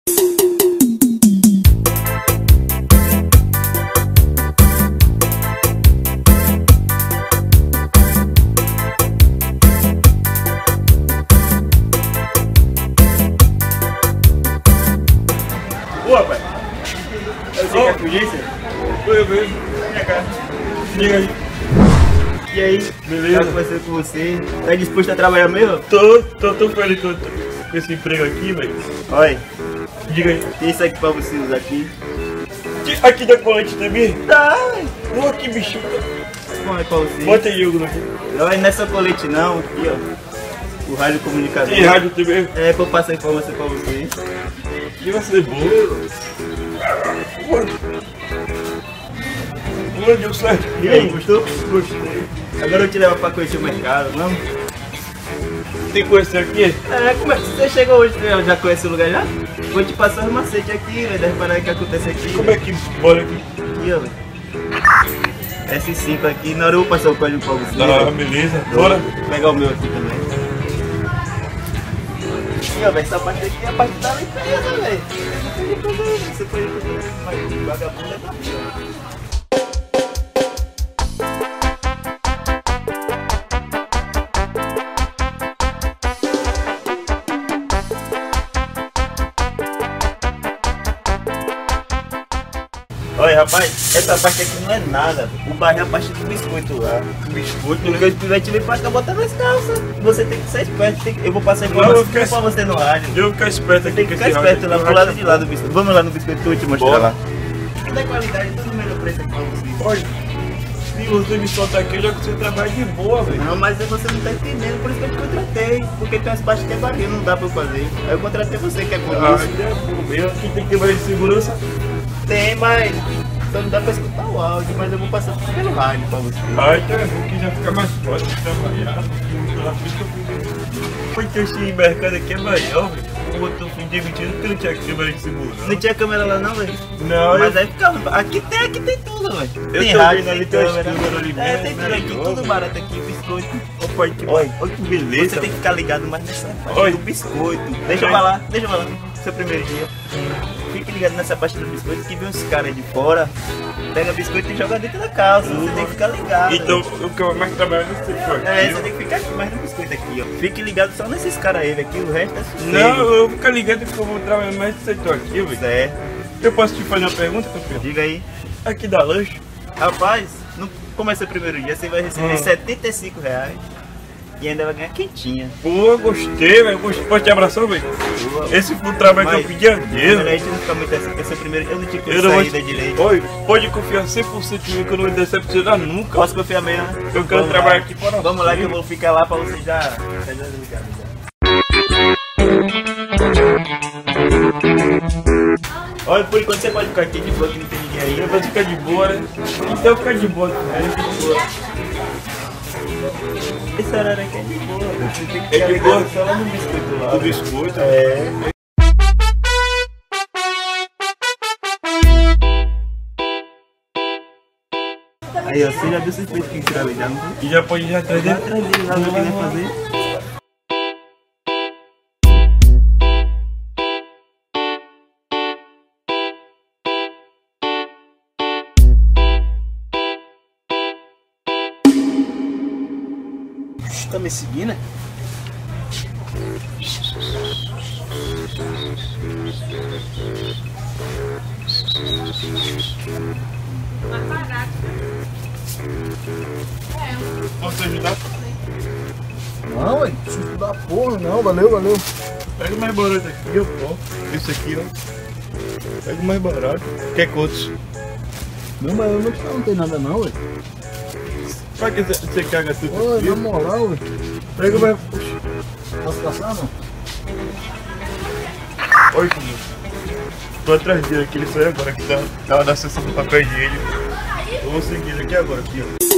Ô, rapaz, você quer polícia? Foi eu mesmo. Minha cara. Diga aí. E aí? Beleza? Tá conversando com você. Tá disposto a trabalhar mesmo? Tô feliz com esse emprego aqui, velho. Olha. Diga aí. Tem isso aqui pra você usar aqui. Aqui da colete também? Tá. Pô, que bicho. Bom, é pra você. Bota aí, Hugo, aqui. Olha, não é só colete não. Aqui, ó. O rádio comunicador. E rádio também? É, pra eu passar a informação pra você. Que vai ser bom. Mano, deu certo. E aí, gostou? Gostei. Agora eu te levo pra conhecer o mercado, não? Tem que conhecer aqui? É, como é que você chegou hoje? Você já conhece o lugar já? Vou te passar os macetes aqui, vai reparar o que acontece aqui. Como é que bora aqui? Aqui, ó, velho. S5 aqui, na hora eu vou passar o código pra você. Ah, beleza. Bora. Vou pegar o meu aqui também. Aqui, ó, velho, essa parte aqui é a parte da limpeza, velho. Você pode fazer mais vagabundo é pra mim. Olha, rapaz, essa parte aqui não é nada. O barril é a parte do biscoito lá. Biscoito? Porque o pivete vem pra cá botar nas calças. Você tem que ser esperto. Eu vou passar informação pra você no rádio. Eu vou ficar esperto aqui. Tem que ficar esperto lá pro lado de lá do biscoito. Vamos lá no biscoito que eu vou te mostrar lá. Tudo é qualidade, tudo no melhor preço aqui pra você. Olha, se você me soltar aqui, eu já que você trabalha de boa, velho. Não, mas você não tá entendendo, por isso que eu te contratei. Porque tem umas partes que é barril, não dá pra eu fazer. Aí eu contratei você, que é por isso. Eu aqui tem que ter mais de segurança. Tem, mas só não dá pra escutar o áudio, mas eu vou passar pelo rádio pra você. Ah, então é bom que já fica mais fácil de trabalhar. Porque esse mercado aqui é maior, velho. Eu fui demitido porque não tinha câmera de segurança. Não tinha câmera lá não, velho? Não. Mas aí fica... Aqui tem tudo, velho. Tem rádio, ali tem câmera ali mesmo. É, tem tudo aqui, tudo barato aqui, biscoito. Olha que beleza. Você tem que ficar ligado mais nessa parte do biscoito. Deixa eu falar, seu primeiro dia. Fique ligado nessa parte do biscoito que vem uns caras de fora, pega biscoito e joga dentro da calça. Você tem que ficar ligado. Então o que eu mais trabalho nesse setor aqui. É, você tem que ficar aqui mais no biscoito aqui, ó. Fique ligado só nesses caras aí, aqui, o resto é sossego. Não, eu vou ficar ligado porque eu vou trabalhar mais nesse setor aqui, velho. É. Eu posso te fazer uma pergunta, campeão? Diga aí. Aqui dá lanche? Rapaz, não começa o primeiro dia, você vai receber R$75. E ainda vai ganhar quentinha. Pô, gostei, velho. Pode te abraçar, velho? Esse foi o trabalho que eu pedi a Deus. A gente não fica muito assim, porque esse é o primeiro. Eu não te conheço saída direito. Oi, pode confiar 100% em mim que eu não me decepcionar nunca. Posso confiar mesmo, né? Eu quero trabalhar aqui para. Vamos lá que eu vou ficar lá pra você já ligar. Olha, por enquanto você pode ficar aqui de boa, que não tem ninguém aí. Eu vou ficar de boa, né? Então ficar de boa também. Esse horário aqui é de boa. Você tem que ficar ligado só lá no biscoito lá. O biscoito? É. Aí, ó, você já viu esse peito que tirar ali, já não foi? E já pode ir atrás dele? Atrás dele, lá, não vai fazer. Tá me seguindo, né? Posso te ajudar? Não, ué, suco da porra, não, valeu. Pega o mais barato aqui, ó. Esse aqui, ó. Pega o mais barato. Quer quantos? Não, mas eu não tem nada não, ué. Pra que você caga tudo? Ô, na moral, ué. Pega o mais... Posso passar, não? Oi, filho. Tô atrás dele aqui, ele saiu agora que tava na sessão do papel higiênico. Eu vou seguir ele aqui agora, aqui, ó.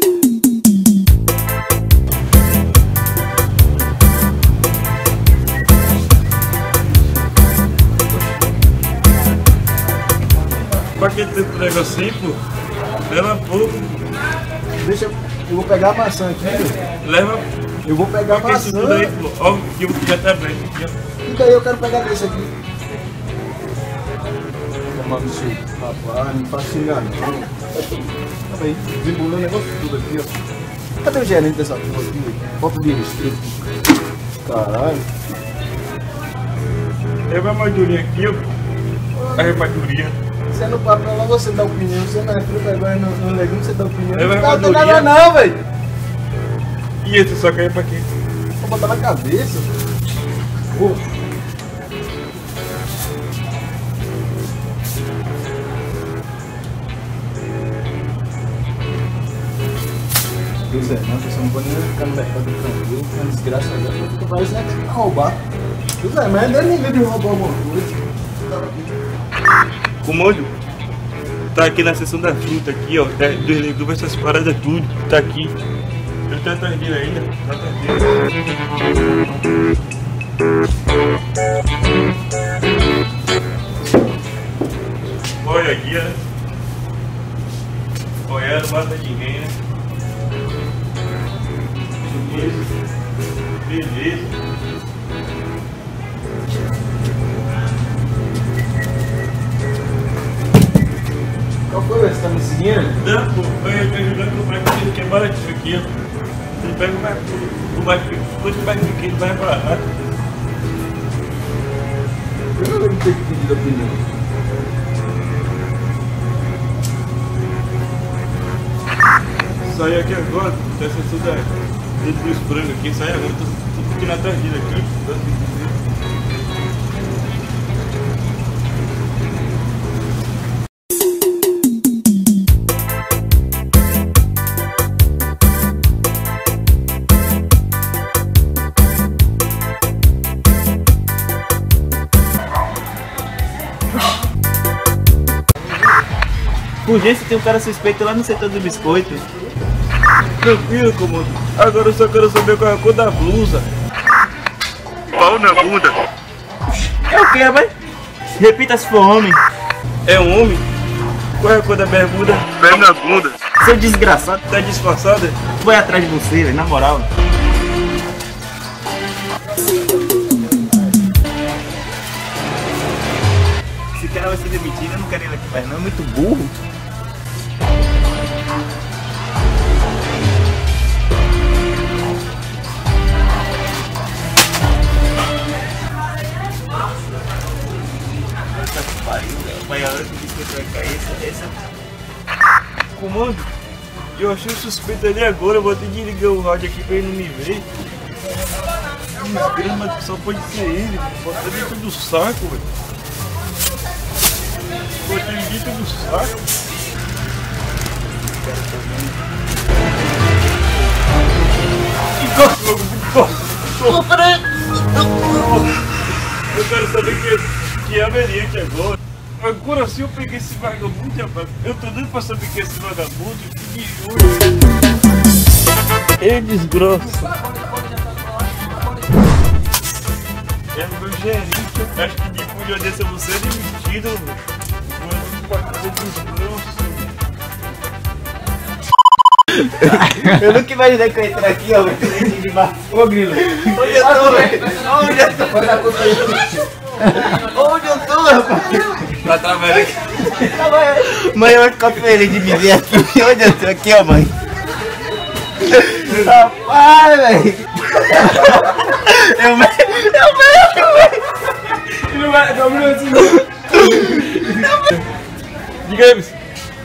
Pra que tanto negocinho, pô? Leva pouco. Deixa eu vou pegar a maçã aqui, Leva. Eu vou pegar a maçã. Isso tudo aí, pô. Ó, que já tá bem. Fica aí, eu quero pegar desse aqui. tomando suco. Rapaz, não faço enganar não. Tá bem, desembolou o negócio tudo aqui, ó. Cadê o gerente dessa porra aqui? Falta de respeito. Caralho. É uma madurinha aqui, ó. A remadurinha. Você não para pra lá, você dá opinião. Você não é fruta agora no legume, você dá opinião. É uma Não tá dando madurinha. nada não, velho. E esse só caiu pra quê? Vou botar na cabeça. Pô. Pois é, não, você não pode nem ficar no mercado tranquilo, é uma desgraça dessa, fica parecendo que você vai roubar. Pois é, mas Deus me livre de roubar alguma coisa. Comando, tá aqui na seção da fruta aqui, ó, dos legumes, essas paradas tudo, tá aqui. Eu tô atrás dele ainda, tá atrás dele. Olha aqui, né? Olha, não mata ninguém, né? Beleza. Qual foi? Você tá me seguindo? Não, pô, eu tô ajudando o moleque a quebrar isso aqui, ó. Ele pega o mais pequeno, vai pra lá. Eu não lembro de ter pedido opinião. Sai aqui agora, tá sessão dos frangos aqui, sai agora, tô aqui na tardilha aqui. Por jeito tem um cara suspeito lá no setor do biscoito. Tranquilo, comando. Agora eu só quero saber qual é a cor da blusa. Pau na bunda. É o que, vai? Repita se for homem. É um homem? Qual é a cor da bermuda? Pé na bunda. Seu desgraçado, Tá disfarçada? vai atrás de você, velho, na moral. Esse cara vai ser demitido, eu não quero ele aqui perto não, é muito burro. Vai a hora que o biscoito vai cair, essa... Comando, eu achei o suspeito ali agora, eu vou ter que ligar o rádio aqui pra ele não me ver. Mas só pode ser ele, bota dentro do saco, velho. Bota ele dentro do saco. Eu quero saber que é a Meriente agora. Agora sim eu peguei esse vagabundo, rapaz. Eu tô doido pra saber que é esse vagabundo. É desgrossa. É meu gerente. Acho que depois de uma dessa você é demitido, velho. É desgrossa. Eu nunca imaginei que eu ia entrar aqui, ó, de baixo. Ô, Grilo. Onde eu tô, velho? Onde eu tô? Onde eu tô, rapaz? Tá trabalhando aqui. Mãe vai ficar feliz de me ver aqui. Onde eu tô? Aqui, ó, mãe. Rapaz, velho. Eu mesmo, velho. Não vai dar um minutinho. Diga aí, bicho.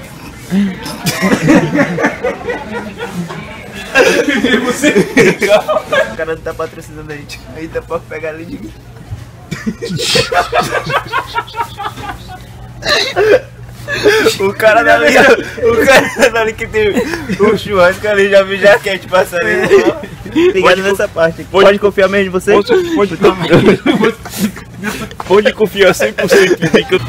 O cara não tá patrocinando a gente. Ainda pode pegar ali de mim. O cara dali que tem o churrasco ali, já vi jaquete passando ali. Ligado nessa parte. Pode confiar mesmo em você? Pode confiar 100% em mim que eu...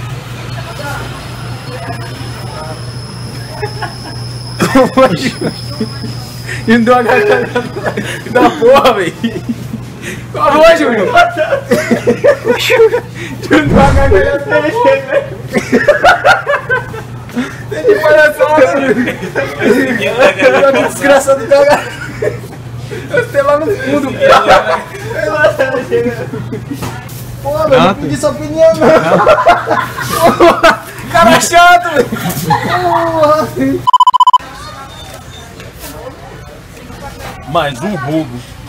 E não deu uma garganta da porra, velho. Qual foi, Júnior? Júnior deu uma garganta da velho. Tem de palhaçada, Júnior. Que desgraçado deu uma garganta. Eu sei lá no fundo. Porra, velho, não pedi sua opinião, não. Mais um roubo.